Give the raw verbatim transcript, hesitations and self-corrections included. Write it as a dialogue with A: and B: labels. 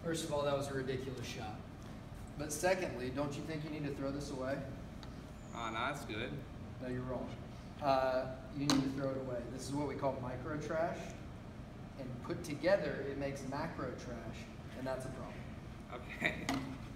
A: First of all, that was a ridiculous shot. But secondly, don't you think you need to throw this away?
B: Oh, no, that's good.
A: No, you're wrong. Uh, you need to throw it away. This is what we call micro trash. And put together, it makes macro trash, and that's a problem.
B: Okay.